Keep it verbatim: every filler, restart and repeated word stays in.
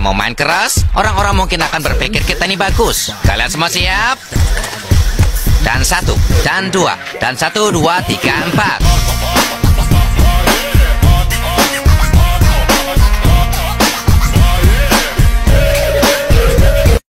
mau main keras, orang-orang mungkin akan berpikir kita ini bagus. Kalian semua siap? Dan satu, dan dua, dan satu, dua, tiga, empat.